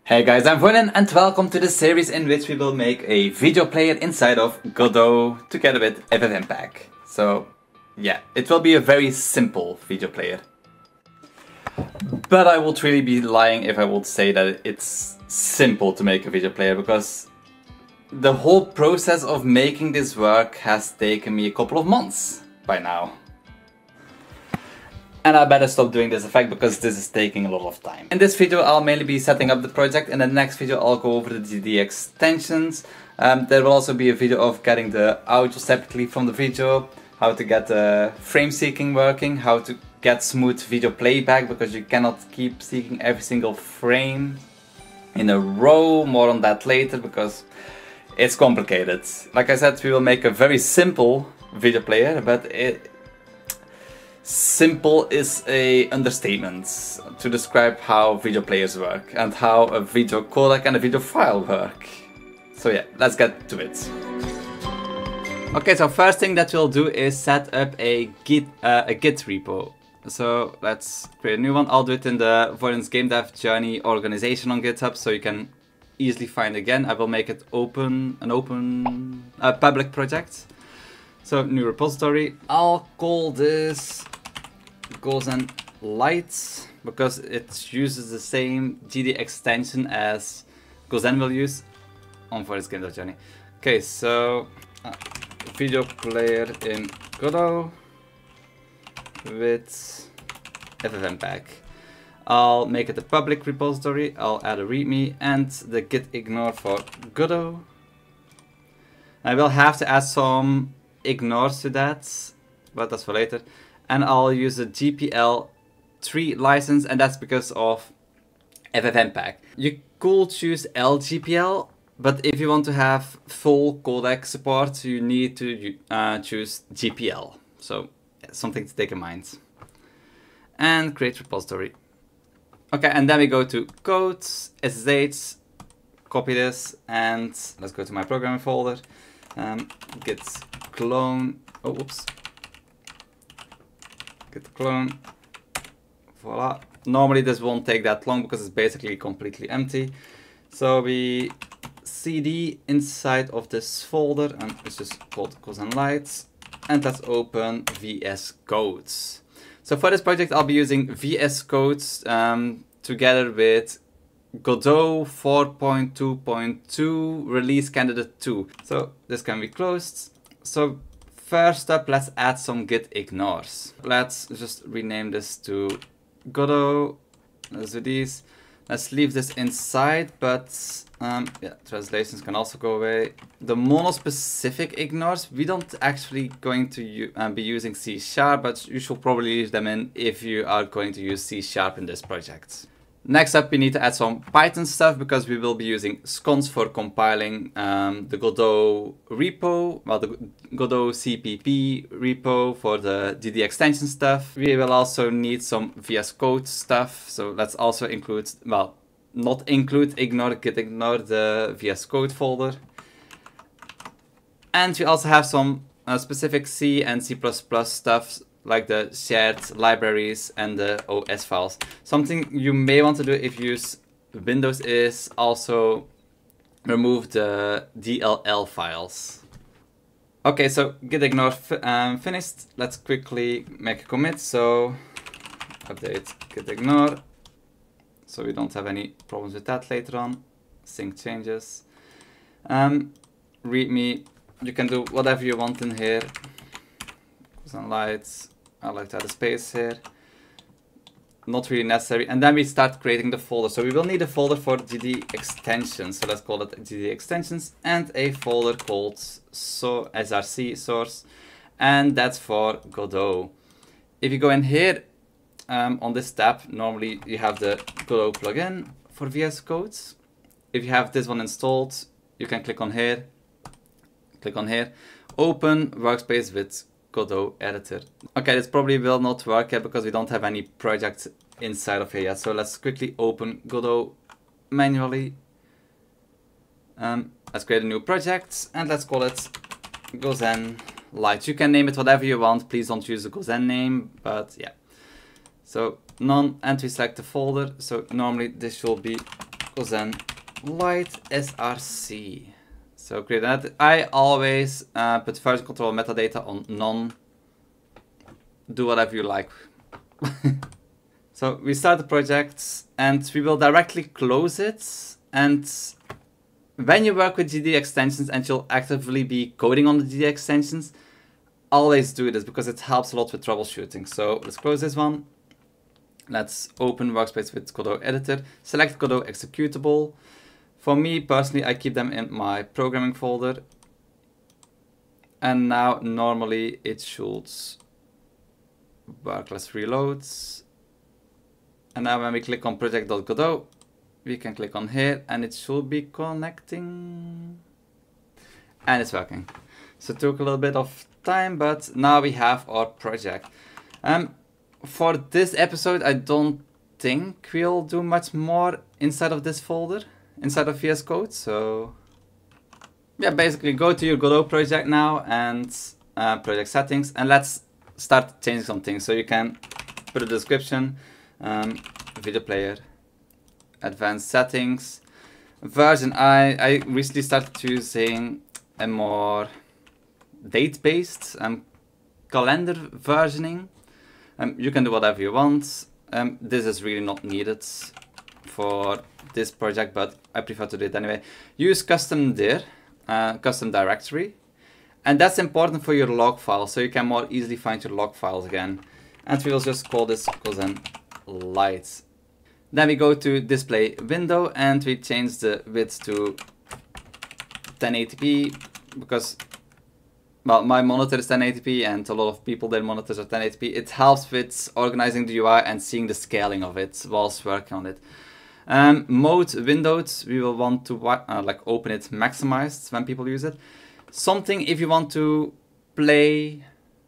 Hey guys, I'm Vernon and welcome to the series in which we will make a video player inside of Godot together with FFmpeg. So yeah, it will be a very simple video player. But I would really be lying if I would say that it's simple to make a video player, because the whole process of making this work has taken me a couple of months by now. And I better stop doing this effect because this is taking a lot of time. In this video I'll mainly be setting up the project. In the next video I'll go over the extensions. There will also be a video of getting the audio separately from the video, how to get the frame seeking working, how to get smooth video playback, because you cannot keep seeking every single frame in a row. More on that later because it's complicated. Like I said, we will make a very simple video player, but simple is an understatement to describe how video players work and how a video codec and a video file work. So yeah, let's get to it. Okay, so first thing that we'll do is set up a Git repo. So let's create a new one. I'll do it in the Vorens Game Dev Journey organization on GitHub, so you can easily find it again. I will make it a public project. So new repository. I'll call this Gitignores because it uses the same GD extension as Gozen will use on Vorens Game Dev Journey. Okay, so video player in Godot with FFmpeg. I'll make it a public repository. I'll add a readme and the gitignore for Godot. I will have to add some ignores to that, but that's for later. And I'll use a GPL3 license, and that's because of FFmpeg. You could choose LGPL, but if you want to have full codec support, you need to choose GPL. So something to take in mind. And create repository. Okay, and then we go to code, SSH, copy this, and let's go to my programming folder. Git clone, git clone, voila. Normally this won't take that long because it's basically completely empty. So we cd inside of this folder, and it's just called Gitignores, and let's open VS Codes. So for this project I'll be using VS Codes together with Godot 4.2.2 release candidate 2. So this can be closed. So first up, let's add some gitignores. Let's just rename this to Godot. Let's do these. Let's leave this inside, but yeah, translations can also go away. The mono-specific ignores, we don't actually going to be using C#, but you should probably leave them in if you are going to use C# in this project. Next up, we need to add some Python stuff because we will be using sconce for compiling the Godot repo, well, the Godot CPP repo for the GD extension stuff. We will also need some VS Code stuff, so let's also include, well, not include gitignore the VS Code folder. And we also have some specific C and C++ stuff, like the shared libraries and the OS files. Something you may want to do if you use Windows is also remove the DLL files. Okay, so gitignore finished. Let's quickly make a commit. So update gitignore, so we don't have any problems with that later on. Sync changes. Readme, you can do whatever you want in here. Some lights. I like to add a space here. Not really necessary. And then we start creating the folder. So we will need a folder for GD extensions. So let's call it GD extensions, and a folder called src source, and that's for Godot. If you go in here on this tab, normally you have the Godot plugin for VS Codes. If you have this one installed, you can click on here, open workspace with Godot editor. Okay, this probably will not work yet because we don't have any project inside of here yet. So let's quickly open Godot manually. Let's create a new project and let's call it Gozen Light. You can name it whatever you want. Please don't use the Gozen name, but yeah. So none, and we select the folder. So normally this should be Cousin light src. So create that. I always put version control metadata on none. Do whatever you like. So we start the project and we will directly close it. And when you work with GD extensions and you'll actively be coding on the GD extensions, always do this because it helps a lot with troubleshooting. So let's close this one. Let's open workspace with Godot editor. Select Godot executable. For me personally, I keep them in my programming folder. And now normally it should work. Let's reload. And now when we click on project.godot, we can click on here and it should be connecting. And it's working. So it took a little bit of time, but now we have our project. For this episode, I don't think we'll do much more inside of this folder, inside of VS Code. So yeah, basically go to your Godot project now and project settings, and let's start changing some things. So you can put a description, video player, advanced settings, version. I recently started using a more date-based calendar versioning. You can do whatever you want. This is really not needed for this project, but I prefer to do it anyway. Use custom dir, custom directory. And that's important for your log file, so you can more easily find your log files again. And we will just call this cousin light. Then we go to display window and we change the width to 1080p because, well, my monitor is 1080p and a lot of people, their monitors are 1080p. It helps with organizing the UI and seeing the scaling of it whilst working on it. Mode windowed, we will want to like open it maximized when people use it. Something if you want to play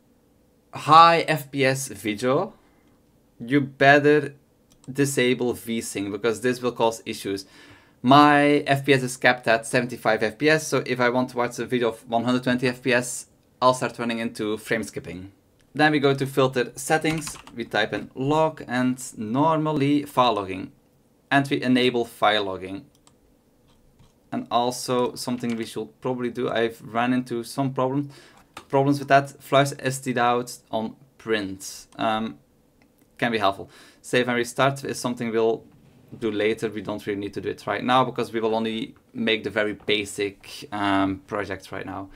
high FPS video, you better disable VSync because this will cause issues. My FPS is capped at 75 FPS, so if I want to watch a video of 120 FPS, I'll start running into frame skipping. Then we go to filter settings, we type in log and normally file logging. And we enable file logging. And also something we should probably do, I've run into some problems with that, flush std out on print. Can be helpful. Save and restart is something we'll do later. We don't really need to do it right now because we will only make the very basic project right now.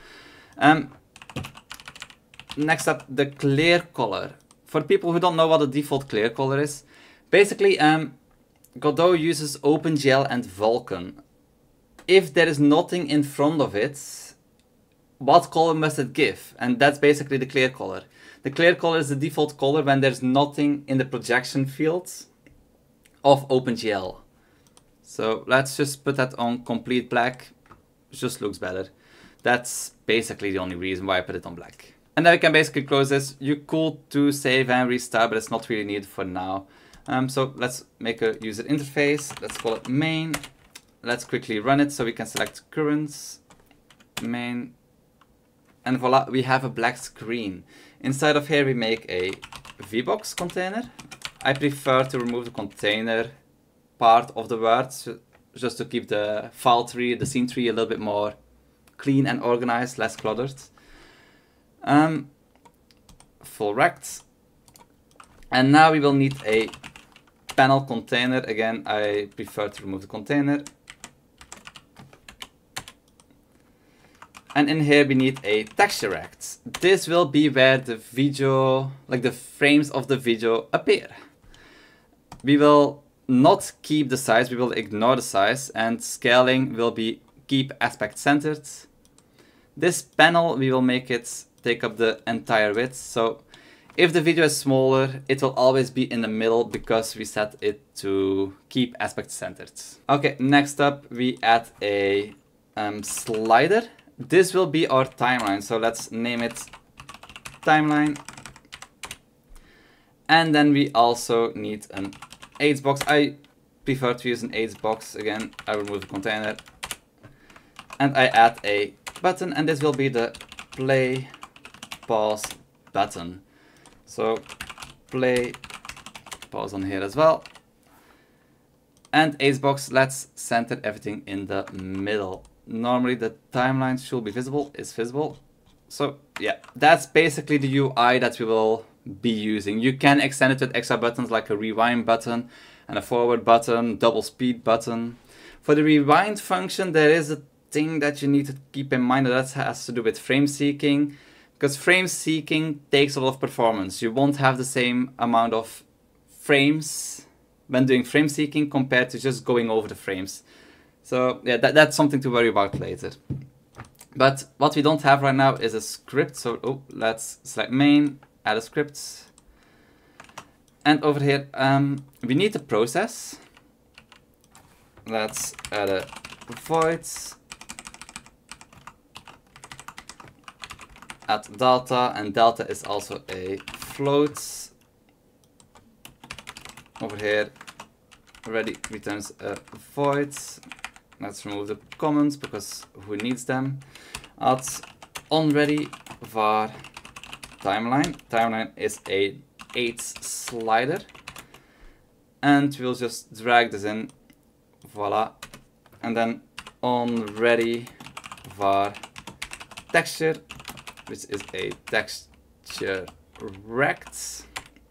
Next up, the clear color. For people who don't know what the default clear color is, basically Godot uses OpenGL and Vulkan. If there is nothing in front of it, what color must it give? And that's basically the clear color. The clear color is the default color when there's nothing in the projection fields of OpenGL. So let's just put that on complete black. It just looks better. That's basically the only reason why I put it on black. And then we can basically close this. You could do save and restart, but it's not really needed for now. So let's make a user interface. Let's call it main. Let's quickly run it so we can select current, main, and voila, we have a black screen. Inside of here we make a VBox container. I prefer to remove the container part of the words just to keep the file tree, the scene tree a little bit more clean and organized, less cluttered. Full rect. And now we will need a panel container. Again, I prefer to remove the container. And in here we need a texture rect. This will be where the video, like the frames of the video appear. We will not keep the size, we will ignore the size, and scaling will be keep aspect centered. This panel, we will make it take up the entire width. So if the video is smaller, it will always be in the middle because we set it to keep aspect centered. Okay, next up we add a slider. This will be our timeline, so let's name it timeline. And then we also need an AIDS box. I prefer to use an AIDS box. Again, I remove the container. And I add a button, and this will be the play, pause button. So play, pause on here as well. And acebox, let's center everything in the middle. Normally the timeline should be visible, is visible. So yeah, that's basically the UI that we will be using. You can extend it with extra buttons like a rewind button and a forward button, double speed button. For the rewind function, there is a thing that you need to keep in mind that has to do with frame seeking, because frame seeking takes a lot of performance. You won't have the same amount of frames when doing frame seeking compared to just going over the frames. So yeah, that's something to worry about later. But what we don't have right now is a script. So let's select main, add a script. And over here, we need a process. Let's add a void, add delta, and delta is also a float. Over here, already returns a void. Let's remove the comments because who needs them? Add onReady var timeline. Timeline is a 8 slider. And we'll just drag this in. Voila. And then onReady var texture, which is a texture rect.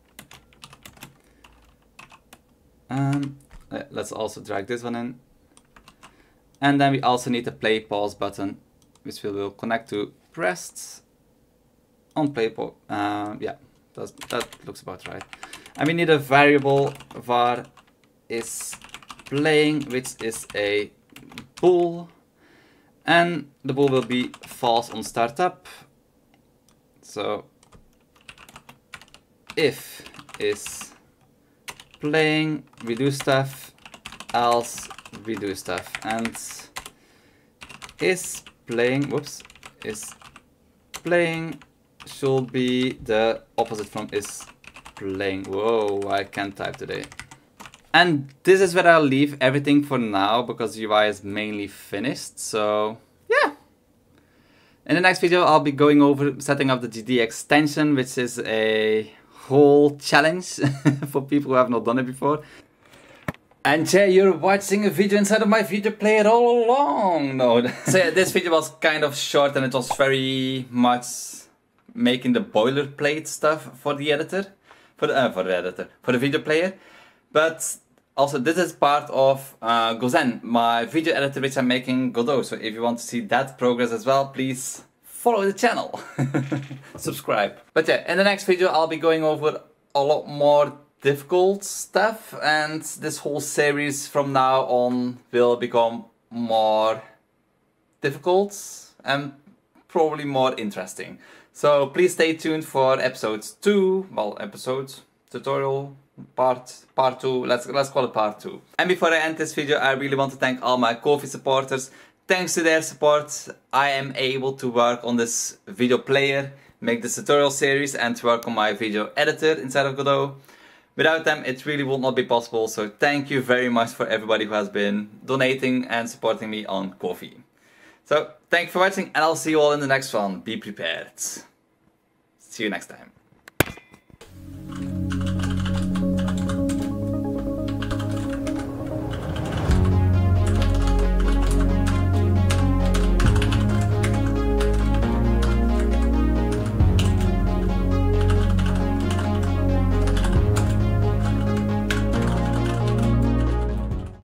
Let's also drag this one in. And then we also need a play pause button, which we will connect to pressed on play pause. Yeah, that looks about right. And we need a variable var is playing, which is a bool. And the bool will be false on startup. So if is playing, we do stuff, else we do stuff. And is playing, whoops, is playing should be the opposite from is playing. Whoa, I can't type today. And this is where I'll leave everything for now because UI is mainly finished. So yeah. In the next video, I'll be going over setting up the GD extension, which is a whole challenge for people who have not done it before. And yeah, you're watching a video inside of my video player all along. No. So yeah, this video was kind of short and it was very much making the boilerplate stuff for the editor. For the video player. But also this is part of Gozen, my video editor which I'm making Godot. So if you want to see that progress as well, please follow the channel. Subscribe. But yeah, in the next video I'll be going over a lot more difficult stuff, and this whole series from now on will become more difficult and probably more interesting. So please stay tuned for episode 2, tutorial part 2, let's call it part 2. And before I end this video, I really want to thank all my Ko-fi supporters. Thanks to their support, I am able to work on this video player, make this tutorial series and to work on my video editor inside of Godot. Without them, it really would not be possible, so thank you very much for everybody who has been donating and supporting me on Ko-fi. So, thank you for watching, and I'll see you all in the next one. Be prepared. See you next time.